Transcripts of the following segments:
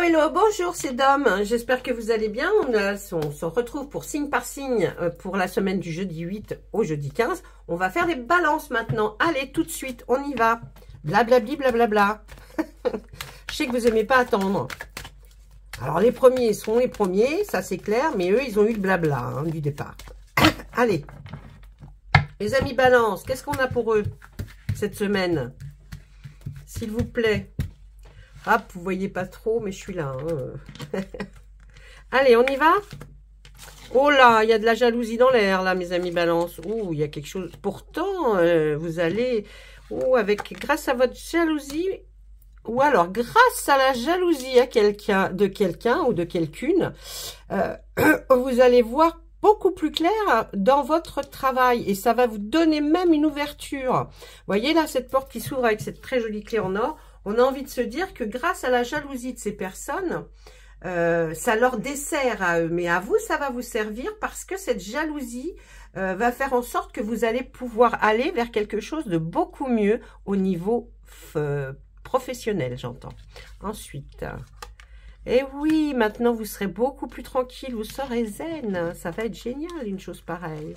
Hello, bonjour, c'est Dom. J'espère que vous allez bien. On se retrouve pour signe par signe pour la semaine du jeudi 8 au jeudi 15. On va faire les balances maintenant. Allez, tout de suite, on y va. Blablabli, blablabla. Je sais que vous n'aimez pas attendre. Alors, les premiers seront les premiers, ça c'est clair, mais eux, ils ont eu le blabla hein, du départ. Allez, les amis balance, qu'est-ce qu'on a pour eux cette semaine? S'il vous plaît. Hop, vous voyez pas trop, mais je suis là. Hein. Allez, on y va? Oh là, il y a de la jalousie dans l'air, là, mes amis balance. Oh, il y a quelque chose. Pourtant, vous allez... Oh, grâce à votre jalousie... Ou alors, grâce à la jalousie de quelqu'un ou de quelqu'une, vous allez voir beaucoup plus clair dans votre travail. Et ça va vous donner même une ouverture. Vous voyez là, cette porte qui s'ouvre avec cette très jolie clé en or. On a envie de se dire que grâce à la jalousie de ces personnes, ça leur dessert à eux. Mais à vous, ça va vous servir parce que cette jalousie va faire en sorte que vous allez pouvoir aller vers quelque chose de beaucoup mieux au niveau professionnel, j'entends. Ensuite, et oui, maintenant vous serez beaucoup plus tranquille, vous serez zen. Ça va être génial, une chose pareille.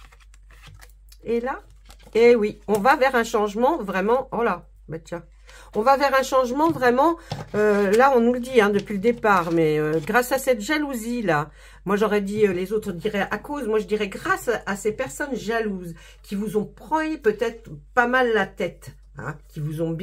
Et là, et oui, on va vers un changement vraiment, oh là, bah tiens. On va vers un changement vraiment, là on nous le dit hein, depuis le départ, mais grâce à cette jalousie-là, moi j'aurais dit, les autres diraient à cause, moi je dirais grâce à ces personnes jalouses qui vous ont pris peut-être pas mal la tête, hein, qui vous ont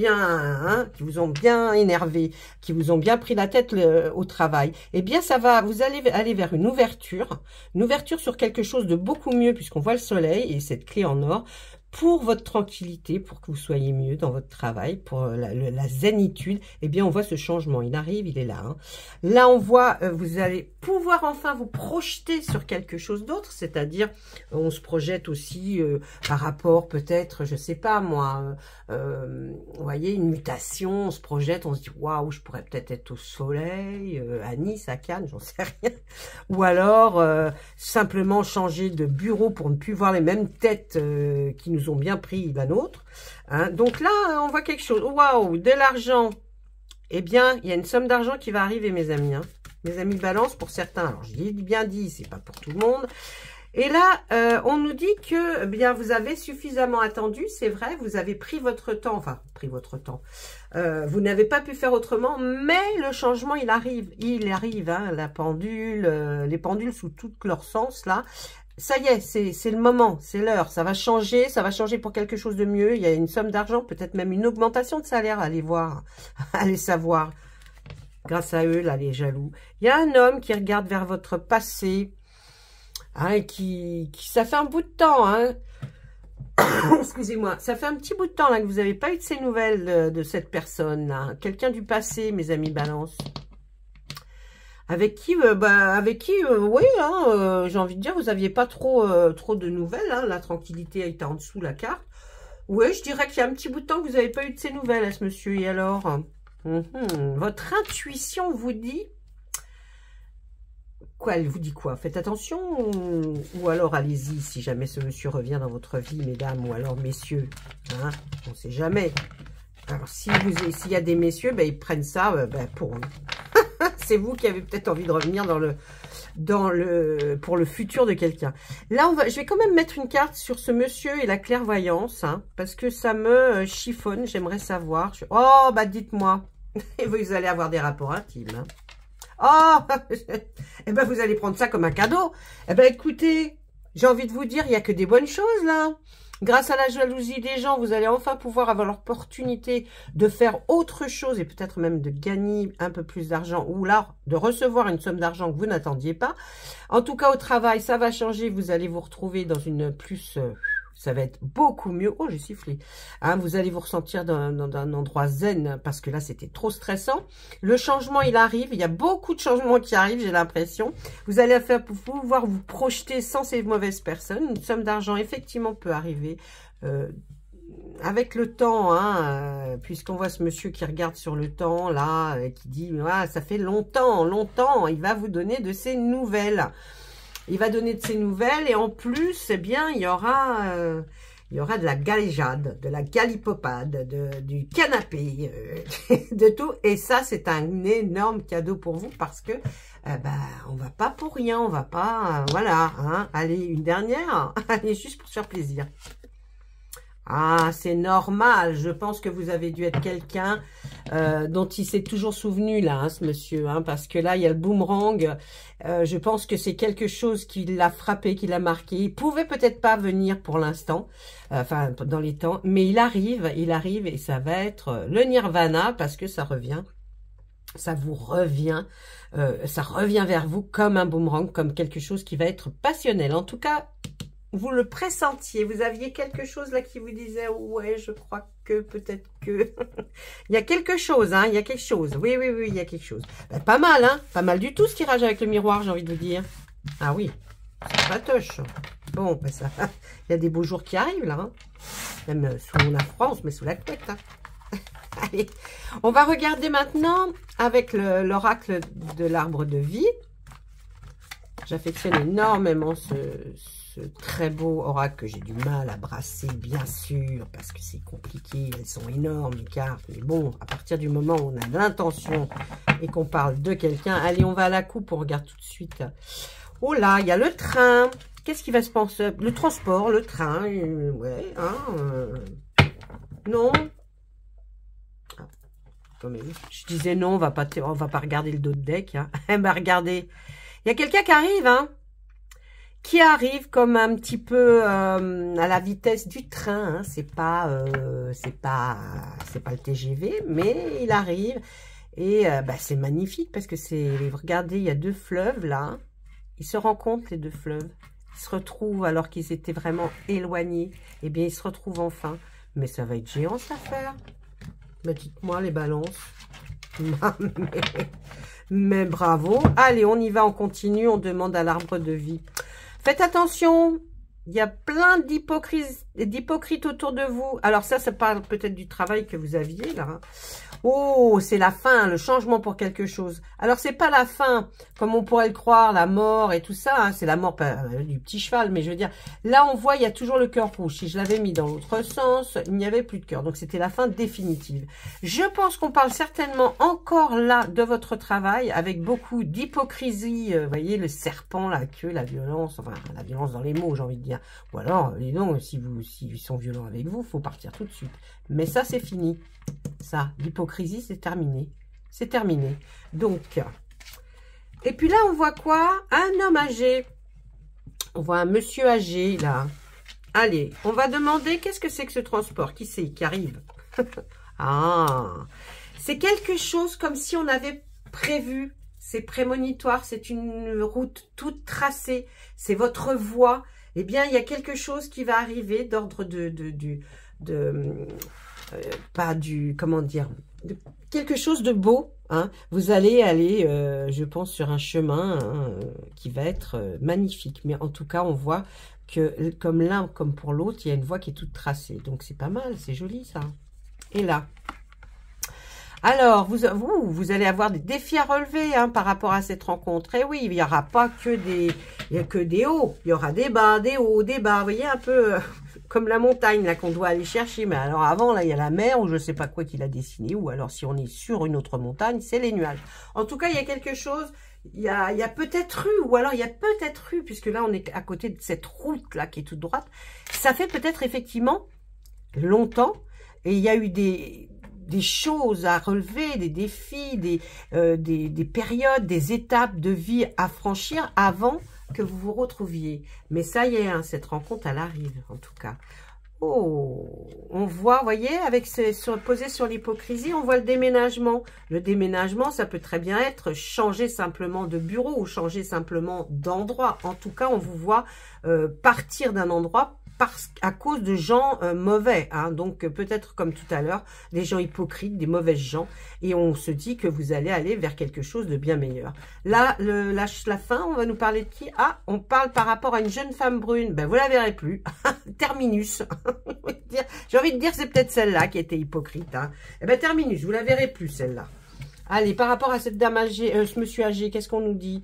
bien énervé, qui vous ont bien pris la tête au travail, eh bien ça va, vous allez aller vers une ouverture sur quelque chose de beaucoup mieux puisqu'on voit le soleil et cette clé en or, pour votre tranquillité, pour que vous soyez mieux dans votre travail, pour la zénitude, eh bien, on voit ce changement. Il arrive, il est là. Hein. Là, on voit, vous allez pouvoir enfin vous projeter sur quelque chose d'autre, c'est-à-dire, on se projette aussi par rapport, peut-être, je sais pas moi, vous voyez, une mutation, on se projette, on se dit, waouh, je pourrais peut-être être au soleil, à Nice, à Cannes, j'en sais rien. Ou alors, simplement changer de bureau pour ne plus voir les mêmes têtes qui nous ont bien pris la nôtre. Hein. Donc là, on voit quelque chose. Waouh, de l'argent. Eh bien, il y a une somme d'argent qui va arriver, mes amis. Hein. Mes amis balance pour certains. Alors, je dis bien dit, c'est pas pour tout le monde. Et là, on nous dit que eh bien vous avez suffisamment attendu, c'est vrai, vous avez pris votre temps, enfin, pris votre temps. Vous n'avez pas pu faire autrement, mais le changement, il arrive, hein, la pendule, les pendules sous tout leur sens, là. Ça y est, c'est le moment, c'est l'heure, ça va changer pour quelque chose de mieux. Il y a une somme d'argent, peut-être même une augmentation de salaire, allez voir, allez savoir. Grâce à eux, là, les jaloux. Il y a un homme qui regarde vers votre passé, hein, ça fait un bout de temps, hein. Excusez-moi, ça fait un petit bout de temps, là, que vous n'avez pas eu de ces nouvelles de cette personne, là. Quelqu'un du passé, mes amis balance. Avec qui, oui, hein, j'ai envie de dire, vous n'aviez pas trop de nouvelles, hein, la tranquillité a été en dessous la carte. Oui, je dirais qu'il y a un petit bout de temps que vous n'avez pas eu de ces nouvelles, à ce monsieur. Et alors, votre intuition vous dit, quoi, elle vous dit quoi? Faites attention, ou alors allez-y, si jamais ce monsieur revient dans votre vie, mesdames, ou alors messieurs, hein, on ne sait jamais. Alors, s'il y a des messieurs, ben, ils prennent ça pour eux. C'est vous qui avez peut-être envie de revenir pour le futur de quelqu'un. Là, je vais quand même mettre une carte sur ce monsieur et la clairvoyance, hein, parce que ça me chiffonne, j'aimerais savoir. Oh, bah dites-moi, et vous allez avoir des rapports intimes. Hein. Oh, eh ben vous allez prendre ça comme un cadeau. Eh ben écoutez, j'ai envie de vous dire, il n'y a que des bonnes choses là. Grâce à la jalousie des gens, vous allez enfin pouvoir avoir l'opportunité de faire autre chose et peut-être même de gagner un peu plus d'argent ou là, de recevoir une somme d'argent que vous n'attendiez pas. En tout cas, au travail, ça va changer. Vous allez vous retrouver dans une plus... ça va être beaucoup mieux. Oh, j'ai sifflé. Hein, vous allez vous ressentir dans un endroit zen parce que là, c'était trop stressant. Le changement, il arrive. Il y a beaucoup de changements qui arrivent, j'ai l'impression. Vous allez pouvoir vous projeter sans ces mauvaises personnes. Une somme d'argent, effectivement, peut arriver avec le temps. Hein, puisqu'on voit ce monsieur qui regarde sur le temps, là, et qui dit, ah, ça fait longtemps. Il va vous donner de ses nouvelles. Il va donner de ses nouvelles et en plus, eh bien, il y aura Il y aura de la galéjade, de la galipopade, du canapé, de tout. Et ça, c'est un énorme cadeau pour vous parce que on va pas pour rien, on va pas, voilà. Hein. Allez, une dernière, allez, juste pour se faire plaisir. Ah, c'est normal. Je pense que vous avez dû être quelqu'un dont il s'est toujours souvenu, là, hein, ce monsieur. Hein, parce que là, il y a le boomerang. Je pense que c'est quelque chose qui l'a frappé, qui l'a marqué. Il pouvait peut-être pas venir pour l'instant, enfin, dans les temps. Mais il arrive et ça va être le nirvana parce que ça revient. Ça vous revient. Ça revient vers vous comme un boomerang, comme quelque chose qui va être passionnel. En tout cas... Vous le pressentiez, vous aviez quelque chose là qui vous disait, ouais, je crois que, peut-être que... il y a quelque chose, hein, il y a quelque chose. Oui, oui, oui, il y a quelque chose. Ben, pas mal, hein, pas mal du tout ce tirage avec le miroir, j'ai envie de vous dire. Ah oui, c'est patoche. Bon, ben ça, il y a des beaux jours qui arrivent là. Hein. Même sous la froid, on se met sous la couette. Hein. Allez, on va regarder maintenant avec l'oracle de l'arbre de vie. J'affectionne énormément ce très beau oracle que j'ai du mal à brasser, bien sûr, parce que c'est compliqué, elles sont énormes, les cartes. Mais bon, à partir du moment où on a l'intention et qu'on parle de quelqu'un, allez, on va à la coupe, on regarde tout de suite. Oh là, il y a le train. Qu'est-ce qui va se passer? Le transport, le train, ouais, hein, non. Je disais non, on va pas regarder le dos de deck. Hein. Ben regardez, il y a quelqu'un qui arrive, hein. Qui arrive comme un petit peu à la vitesse du train. Hein. C'est pas le TGV, mais il arrive. Et c'est magnifique parce que c'est... Regardez, il y a deux fleuves là. Ils se rencontrent, les deux fleuves. Ils se retrouvent alors qu'ils étaient vraiment éloignés. Eh bien, ils se retrouvent enfin. Mais ça va être géant, cette affaire. Bah, dites-moi, les balances. mais bravo. Allez, on y va, on continue. On demande à l'arbre de vie. Faites attention, il y a plein d'hypocrites autour de vous. Alors ça parle peut-être du travail que vous aviez là. Hein. Oh, c'est la fin, le changement pour quelque chose. Alors c'est pas la fin, comme on pourrait le croire, la mort et tout ça. Hein. C'est la mort du petit cheval, mais je veux dire, là on voit, il y a toujours le cœur rouge. Si je l'avais mis dans l'autre sens, il n'y avait plus de cœur. Donc c'était la fin définitive. Je pense qu'on parle certainement encore là de votre travail, avec beaucoup d'hypocrisie. Vous voyez, le serpent, la queue, la violence, enfin la violence dans les mots, j'ai envie de dire. Ou alors, les noms, s'ils sont violents avec vous, faut partir tout de suite. Mais ça, c'est fini. Ça, l'hypocrisie, c'est terminé. C'est terminé. Donc, et puis là, on voit quoi? Un homme âgé. On voit un monsieur âgé, là. Allez, on va demander qu'est-ce que c'est que ce transport? Qui c'est qui arrive? Ah, c'est quelque chose comme si on avait prévu. C'est prémonitoire, c'est une route toute tracée. C'est votre voie. Eh bien, il y a quelque chose qui va arriver d'ordre pas du, comment dire, quelque chose de beau. Hein. Vous allez aller, je pense, sur un chemin hein, qui va être magnifique. Mais en tout cas, on voit que comme l'un comme pour l'autre, il y a une voie qui est toute tracée. Donc, c'est pas mal, c'est joli ça. Et là, alors, vous allez avoir des défis à relever hein, par rapport à cette rencontre. Et oui, il n'y aura pas que des hauts. Il y aura des bas, des hauts, des bas. Vous voyez, un peu comme la montagne là qu'on doit aller chercher. Mais alors avant, là, il y a la mer ou je ne sais pas quoi qu'il a dessiné. Ou alors, si on est sur une autre montagne, c'est les nuages. En tout cas, il y a quelque chose. Il y a peut-être eu, ou alors il y a peut-être eu, puisque là, on est à côté de cette route-là qui est toute droite. Ça fait peut-être effectivement longtemps. Et il y a eu des choses à relever, des défis, des périodes, des étapes de vie à franchir avant que vous vous retrouviez. Mais ça y est, hein, cette rencontre, elle arrive, en tout cas. Oh, on voit, vous voyez, avec posé sur l'hypocrisie, on voit le déménagement. Le déménagement, ça peut très bien être changer simplement de bureau ou changer simplement d'endroit. En tout cas, on vous voit partir d'un endroit à cause de gens mauvais, hein. Donc peut-être comme tout à l'heure, des gens hypocrites, des mauvaises gens, et on se dit que vous allez aller vers quelque chose de bien meilleur. Là, la fin, on va nous parler de qui? Ah, on parle par rapport à une jeune femme brune, ben vous la verrez plus, terminus, j'ai envie de dire c'est peut-être celle-là qui était hypocrite, hein. Eh ben terminus, vous la verrez plus celle-là. Allez, par rapport à cette dame âgée, ce monsieur âgé, qu'est-ce qu'on nous dit?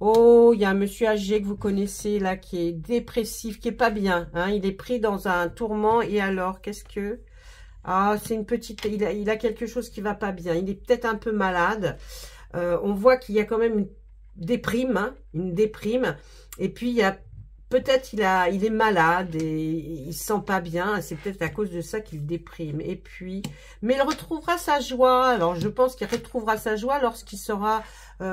Oh, il y a un monsieur âgé que vous connaissez là, qui est dépressif, qui est pas bien. Hein, il est pris dans un tourment. Et alors, qu'est-ce que... Ah, c'est une petite... Il a quelque chose qui va pas bien. Il est peut-être un peu malade. On voit qu'il y a quand même une déprime. Hein, une déprime. Et puis, il y a... Peut-être il est malade et il se sent pas bien. C'est peut-être à cause de ça qu'il déprime. Et puis, mais il retrouvera sa joie. Alors, je pense qu'il retrouvera sa joie lorsqu'il sera,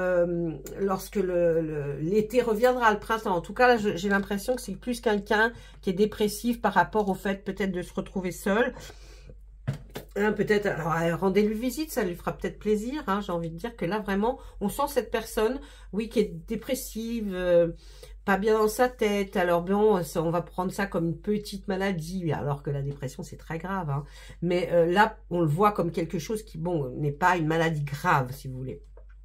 lorsque l'été reviendra, le printemps. En tout cas, là, j'ai l'impression que c'est plus quelqu'un qui est dépressif par rapport au fait peut-être de se retrouver seul. Hein, peut-être, alors rendez-lui visite, ça lui fera peut-être plaisir. Hein, j'ai envie de dire que là, vraiment, on sent cette personne, oui, qui est dépressive, pas bien dans sa tête. Alors bon, on va prendre ça comme une petite maladie, alors que la dépression, c'est très grave. Hein. Mais là, on le voit comme quelque chose qui, bon, n'est pas une maladie grave, si vous voulez.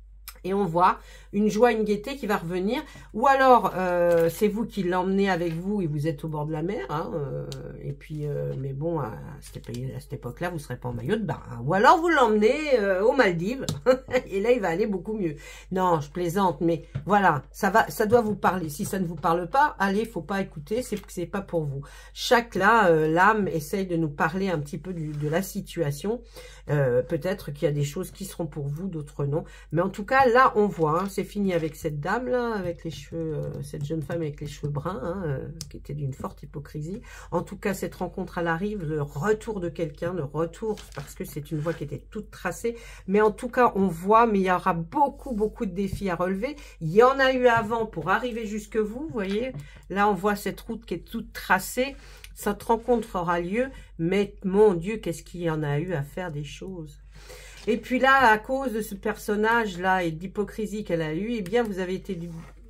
Et on voit une joie, une gaieté qui va revenir. Ou alors, c'est vous qui l'emmenez avec vous et vous êtes au bord de la mer. Hein, et puis, mais bon, à cette époque-là, vous ne serez pas en maillot de bain. Hein. Ou alors, vous l'emmenez aux Maldives. Et là, il va aller beaucoup mieux. Non, je plaisante, mais voilà, ça doit vous parler. Si ça ne vous parle pas, allez, il ne faut pas écouter, c'est pas pour vous. Chaque là, l'âme essaye de nous parler un petit peu de la situation. Peut-être qu'il y a des choses qui seront pour vous, d'autres non. Mais en tout cas, là, on voit, hein, c'est fini avec cette dame-là, avec les cheveux, cette jeune femme avec les cheveux bruns, hein, qui était d'une forte hypocrisie. En tout cas, cette rencontre, elle arrive, le retour de quelqu'un, le retour, parce que c'est une voie qui était toute tracée. Mais en tout cas, on voit, mais il y aura beaucoup, beaucoup de défis à relever. Il y en a eu avant pour arriver jusque vous voyez. Là, on voit cette route qui est toute tracée. Cette rencontre aura lieu, mais mon Dieu, qu'est-ce qu'il y en a eu à faire des choses. Et puis là, à cause de ce personnage-là et d'hypocrisie qu'elle a eu, eh bien, vous avez été...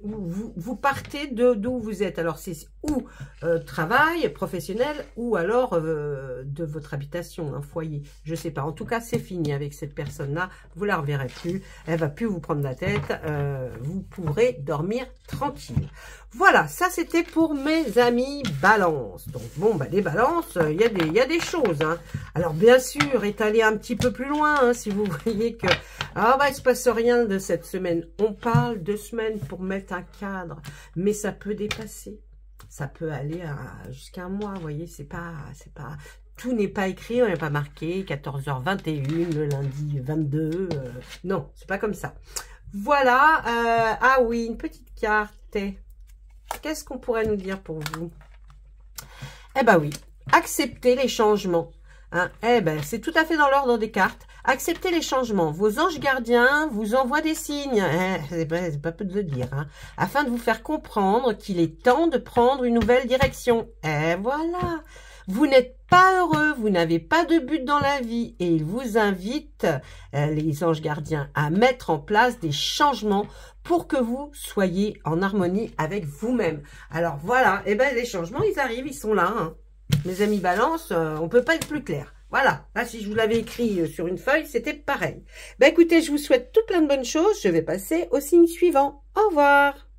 Vous partez d'où vous êtes. Alors, c'est ou travail professionnel ou alors de votre habitation, un foyer. Je sais pas. En tout cas, c'est fini avec cette personne-là. Vous la reverrez plus. Elle va plus vous prendre la tête. Vous pourrez dormir tranquille. Voilà, ça c'était pour mes amis balance. Donc bon, bah les balances, il y a des choses. Hein. Alors bien sûr, étaler un petit peu plus loin, hein, si vous voyez que il se passe rien de cette semaine. On parle de semaines pour mettre un cadre, mais ça peut dépasser. Ça peut aller jusqu'à un mois, vous voyez, c'est pas tout n'est pas écrit, on n'est pas marqué 14h21 le lundi 22. Non, c'est pas comme ça. Voilà, ah oui, une petite carte. Qu'est-ce qu'on pourrait nous dire pour vous? Eh ben oui, acceptez les changements. Hein? Eh ben, c'est tout à fait dans l'ordre des cartes. Acceptez les changements. Vos anges gardiens vous envoient des signes. C'est pas peu de le dire. Hein? Afin de vous faire comprendre qu'il est temps de prendre une nouvelle direction. Et voilà. Vous n'êtes pas heureux, vous n'avez pas de but dans la vie et ils vous invitent, les anges gardiens, à mettre en place des changements pour que vous soyez en harmonie avec vous-même. Alors voilà, et ben les changements, ils arrivent, ils sont là. Hein. Mes amis balance, on peut pas être plus clair. Voilà, là si je vous l'avais écrit sur une feuille, c'était pareil. Ben écoutez, je vous souhaite tout plein de bonnes choses. Je vais passer au signe suivant. Au revoir.